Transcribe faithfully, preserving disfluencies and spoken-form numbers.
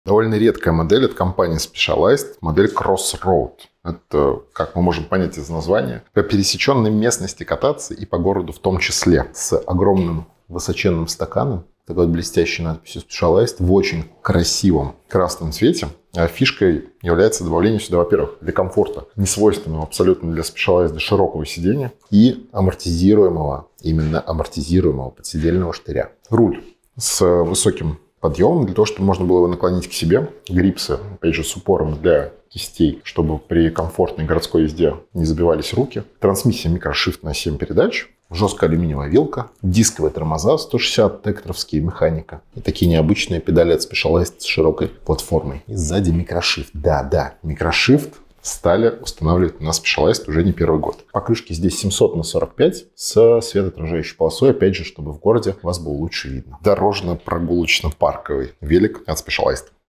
Довольно редкая модель от компании Specialized, модель Crossroad. Это, как мы можем понять из названия, по пересеченной местности кататься и по городу в том числе. С огромным высоченным стаканом, такой вот блестящей надписью Specialized в очень красивом красном цвете. А фишкой является добавление сюда, во-первых, для комфорта, несвойственного абсолютно для Specialized широкого сидения и амортизируемого, именно амортизируемого подседельного штыря. Руль с высоким подъемом, для того, чтобы можно было его наклонить к себе. Грипсы, опять же, с упором для кистей, чтобы при комфортной городской езде не забивались руки. Трансмиссия микрошифт на семь передач. Жесткая алюминиевая вилка. Дисковые тормоза сто шестьдесят, текторовские, механика. И такие необычные педали от Specialized с широкой платформой. И сзади микрошифт. Да, да, микрошифт стали устанавливать на Specialized уже не первый год. Покрышки здесь семьсот на сорок пять с светоотражающей полосой, опять же, чтобы в городе вас было лучше видно. Дорожно-прогулочно-парковый велик от Specialized.